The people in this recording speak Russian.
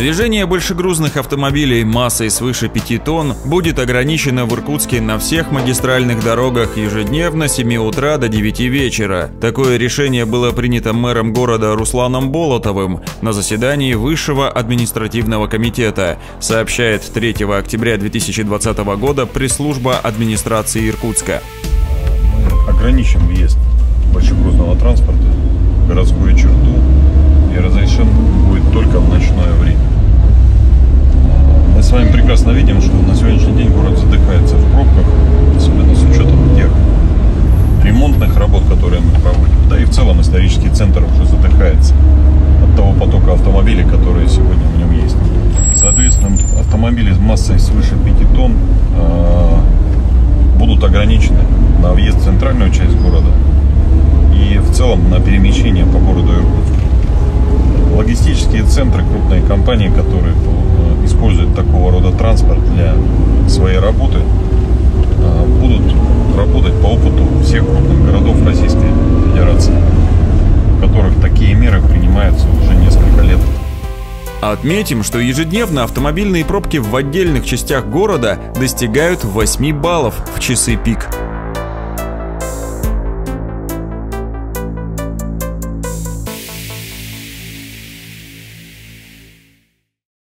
Движение большегрузных автомобилей массой свыше 5 тонн будет ограничено в Иркутске на всех магистральных дорогах ежедневно с 7 утра до 9 вечера. Такое решение было принято мэром города Русланом Болотовым на заседании Высшего административного комитета, сообщает 3 октября 2020 года пресс-служба администрации Иркутска. Мы ограничим въезд большегрузного транспорта в городскую черту и разрешен будет только в ночное время. Мы с вами прекрасно видим, что на сегодняшний день город задыхается в пробках, особенно с учетом тех ремонтных работ, которые мы проводим. Да и в целом исторический центр уже задыхается от того потока автомобилей, которые сегодня в нем есть. Соответственно, автомобили с массой свыше 5 тонн будут ограничены на въезд в центральную часть города и в целом на перемещение по городу Иркутску. Логистические центры, крупные компании, которые используют такого рода транспорт для своей работы, будут работать по опыту всех крупных городов Российской Федерации, в которых такие меры принимаются уже несколько лет. Отметим, что ежедневно автомобильные пробки в отдельных частях города достигают 8 баллов в часы пик.